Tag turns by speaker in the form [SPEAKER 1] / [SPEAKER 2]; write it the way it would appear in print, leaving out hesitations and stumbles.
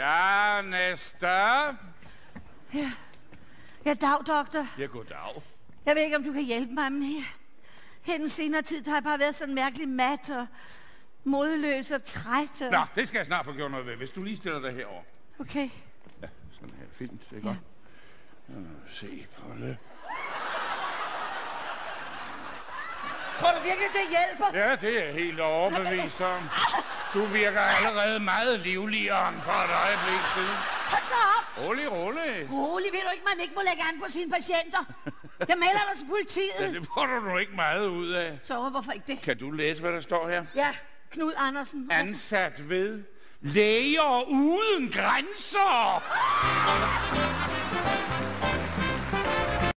[SPEAKER 1] Ja, næste.
[SPEAKER 2] Ja, dag, doktor.
[SPEAKER 1] Ja, goddag.
[SPEAKER 2] Jeg ved ikke, om du kan hjælpe mig med. Her den senere tid har jeg bare været sådan mærkelig mat og modløs og træt.
[SPEAKER 1] Nå, det skal jeg snart få gjort noget ved, hvis du lige stiller dig herover.
[SPEAKER 2] Okay.
[SPEAKER 1] Ja, sådan her. Fint, det er godt. Se på det.
[SPEAKER 2] Tror du virkelig, det hjælper?
[SPEAKER 1] Ja, det er jeg helt overbevist om. Du virker allerede meget livligere end for et øjeblik siden.
[SPEAKER 2] Hold så op!
[SPEAKER 1] Rolig.
[SPEAKER 2] Rolig, ved du ikke, man ikke må lægge an på sine patienter. Jeg melder dig til politiet.
[SPEAKER 1] Ja, det får du nu ikke meget ud af.
[SPEAKER 2] Så hvorfor ikke det?
[SPEAKER 1] Kan du læse, hvad der står her?
[SPEAKER 2] Ja, Knud Andersen.
[SPEAKER 1] Ansat ved Læger Uden Grænser.